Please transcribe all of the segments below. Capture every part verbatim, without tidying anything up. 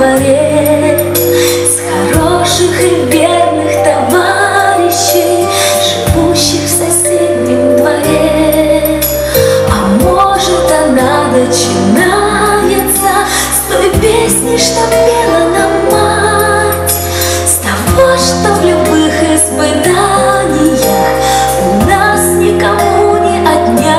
дворе, с хороших и верных товарищей, живущих в соседнем дворе. А может, она начинается с той песни, что пела нам мать, с того, что в любых испытаниях у нас никому не отнять.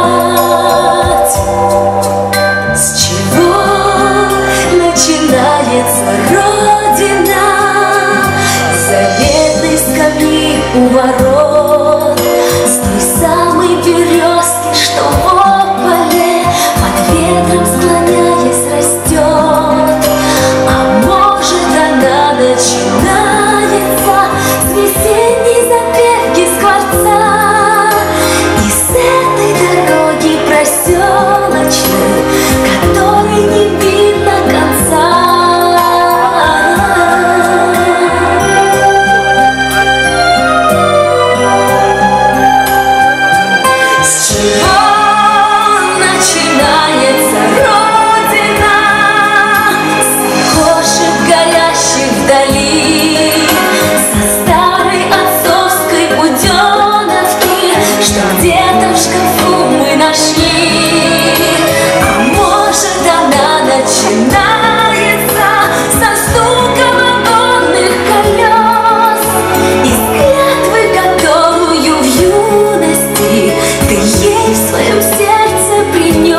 С чего начинается Родина? С заветной скамьи у ворот, с той самой березки, что в ополе под ветром склоняясь растет. А может, она начинается с весенней запевки скворца и с этой дороги проселочной, которой не видно конца. С чего начинается Родина? С окошек, горящих вдали, со старой отцовской буденовки, что где-то в шкафу мы нашли. А может, она начинается со стука вагонных колес, из клятвы, которую в юности ты ей в своем сердце принес.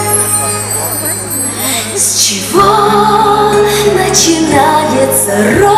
С чего начинается